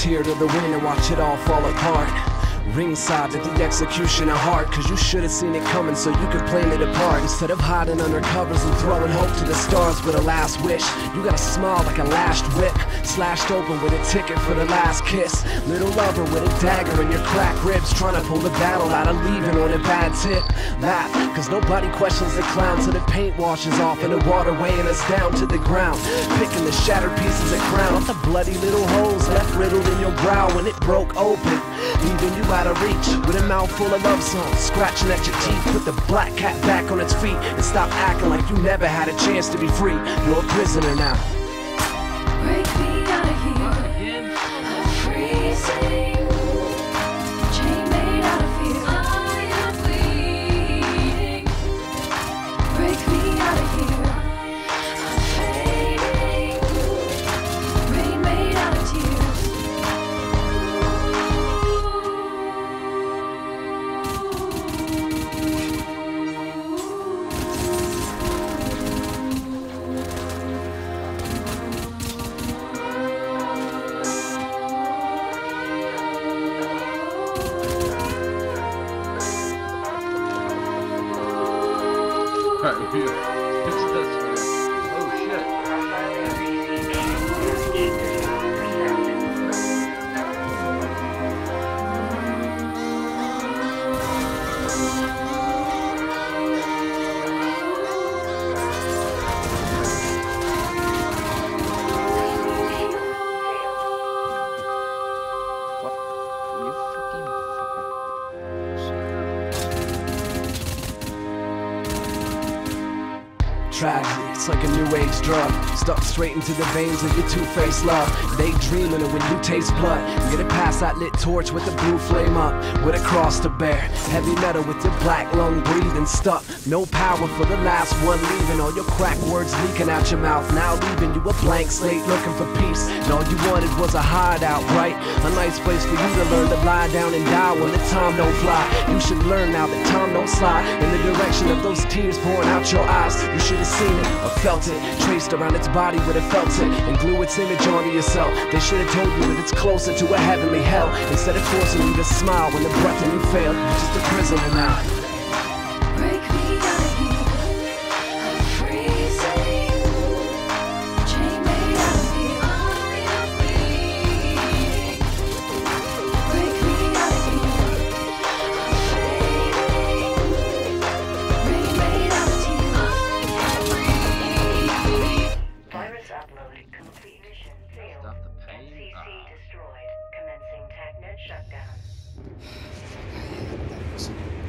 tear to the wind and watch it all fall apart. Ringside at the executioner heart, cause you should have seen it coming so you could plan it apart. Instead of hiding under covers and throwing hope to the stars with a last wish, you got a smile like a lashed whip, slashed open with a ticket for the last kiss. Little lover with a dagger in your cracked ribs, trying to pull the battle out of leaving on a bad tip. Laugh, cause nobody questions the clown till the paint washes off and the water weighing us down to the ground. Picking the shattered pieces of crown off the bloody little holes left riddled in your brow when it broke open, leaving you out of reach with a mouthful of love songs, scratching at your teeth. Put the black cat back on its feet and stop acting like you never had a chance to be free. You're a prisoner now. Break me out of here. I'm freezing. Chain made out of fear. I am bleeding. Break me out of here. I'm fading. Rain made out of tears. Alright, fix this. Oh shit. Tragedy, it's like a new age drug, stuck straight into the veins of your two-faced love. Daydreaming of when you taste blood, get it past that lit torch with the blue flame up, with a cross to bear. Heavy metal with your black lung breathing stuck, no power for the last one leaving. All your cracked words leaking out your mouth, now leaving you a blank slate looking for peace. And all you wanted was a hideout, right? A nice place for you to learn to lie down and die when the time don't fly. You should learn now that time don't slide in the direction of those tears pouring out your eyes. You should have seen it or felt it, traced around its body with it felt it, and glue its image onto yourself. They should have told you that it's closer to a heavenly hell, instead of forcing you to smile when the breath in you failed. You're just a prisoner now. Break me out of here. I'm freezing. Chain made out of fear. I am bleeding. Break me out of here. I'm fading. Rain made out of tears. I am breathe. Virus uploaded. Complete mission failed. Stop the pain. NCC destroyed. Commencing TechNet shutdown.